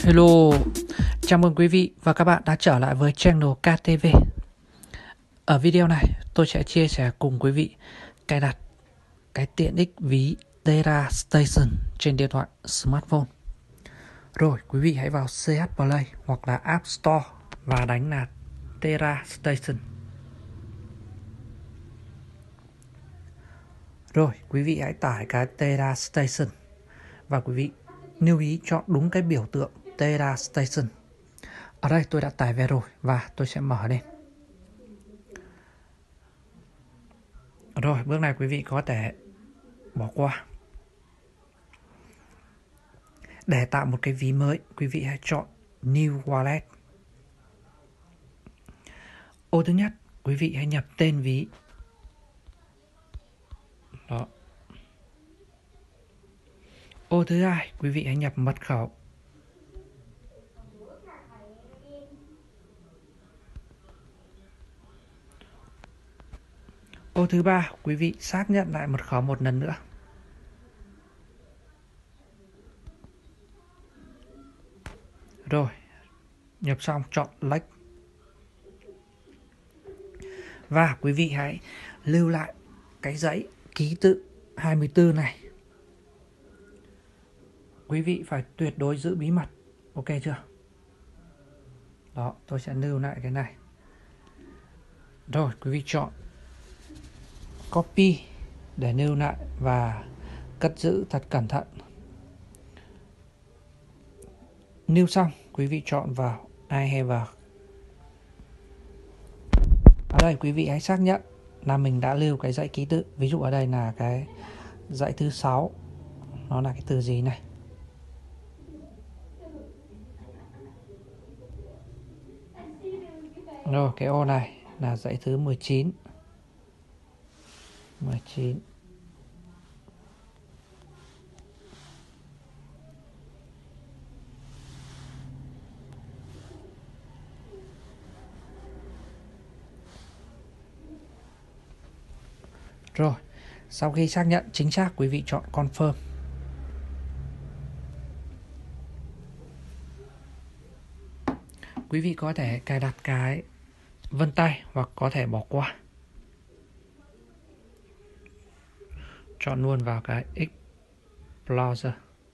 Hello, chào mừng quý vị và các bạn đã trở lại với channel KTV. Ở video này, tôi sẽ chia sẻ cùng quý vị cài đặt cái tiện ích ví Tera Station trên điện thoại smartphone. Rồi, quý vị hãy vào CH Play hoặc là App Store và đánh là Tera Station. Rồi, quý vị hãy tải cái Tera Station và quý vị lưu ý chọn đúng cái biểu tượng Tera Station. Ở đây tôi đã tải về rồi và tôi sẽ mở lên. Rồi, bước này quý vị có thể bỏ qua. Để tạo một cái ví mới, quý vị hãy chọn New Wallet. Ô thứ nhất, quý vị hãy nhập tên ví. Đó. Ô thứ hai, quý vị hãy nhập mật khẩu. Ô thứ ba, quý vị xác nhận lại mật khẩu một lần nữa. Rồi, nhập xong chọn Next. Và quý vị hãy lưu lại cái dãy ký tự 24 này. Quý vị phải tuyệt đối giữ bí mật. Ok chưa? Đó, tôi sẽ lưu lại cái này. Rồi, quý vị chọn Copy để lưu lại và cất giữ thật cẩn thận. Lưu xong, quý vị chọn vào I have a. Ở đây quý vị hãy xác nhận là mình đã lưu cái dãy ký tự. Ví dụ ở đây là cái dãy thứ 6. Nó là cái từ gì này? Rồi, cái ô này là dãy thứ 19. 19. Rồi, sau khi xác nhận chính xác, quý vị chọn Confirm. Quý vị có thể cài đặt cái vân tay hoặc có thể bỏ qua. Chọn luôn vào cái Explorer.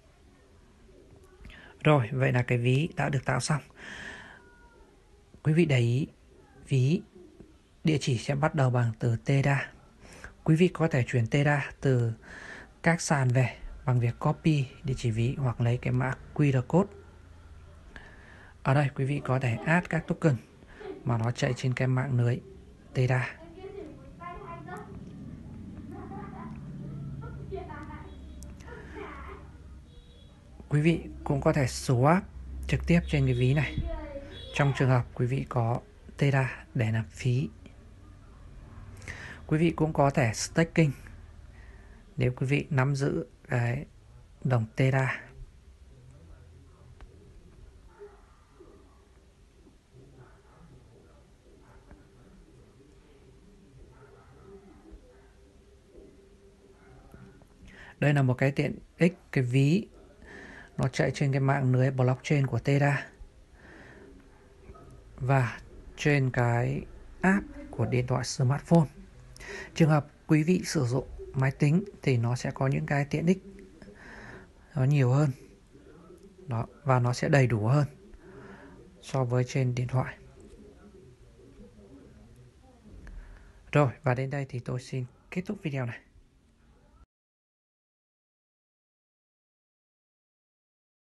Rồi, vậy là cái ví đã được tạo xong. Quý vị để ý, ví địa chỉ sẽ bắt đầu bằng từ Tera. Quý vị có thể chuyển Tera từ các sàn về bằng việc copy địa chỉ ví hoặc lấy cái mã QR code. Ở đây quý vị có thể add các token mà nó chạy trên cái mạng lưới Tera. Quý vị cũng có thể swap trực tiếp trên cái ví này trong trường hợp quý vị có Tera để nạp phí. Quý vị cũng có thể staking nếu quý vị nắm giữ cái đồng Tera. Đây là một cái tiện ích, cái ví nó chạy trên cái mạng lưới blockchain của Tera và trên cái app của điện thoại smartphone. Trường hợp quý vị sử dụng máy tính thì nó sẽ có những cái tiện ích nó nhiều hơn. Đó, và nó sẽ đầy đủ hơn so với trên điện thoại. Rồi, và đến đây thì tôi xin kết thúc video này.